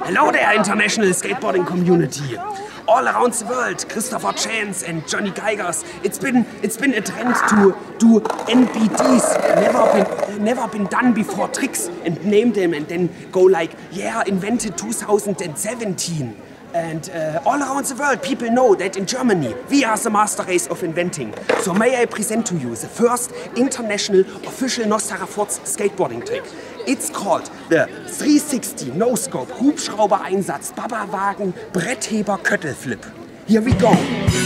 Hello there, international skateboarding community. All around the world, Christopher Chance and Johnny Geigers. It's been a trend to do NBDs, never been done before tricks, and name them and then go like, yeah, invented 2017. And all around the world, people know that in Germany, we are the master race of inventing. So may I present to you the first international official Nostara Forz skateboarding trick. It's called the 360 No-Scope Hubschrauber-Einsatz Baba-Wagen Brettheber Köttelflip. Here we go.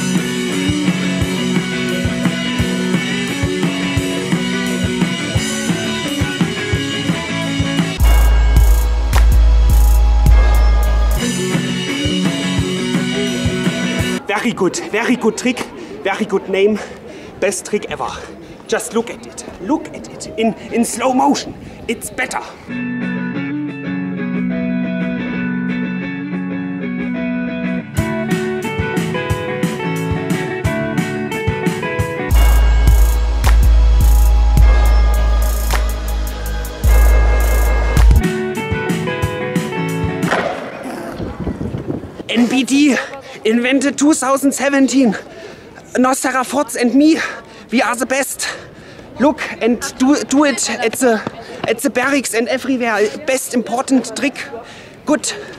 Very good trick, very good name, best trick ever. Just look at it in slow motion, it's better. NBD. Invented 2017. Nostara Forz and me, we are the best. Look and do it at the barracks and everywhere. Best important trick. Good.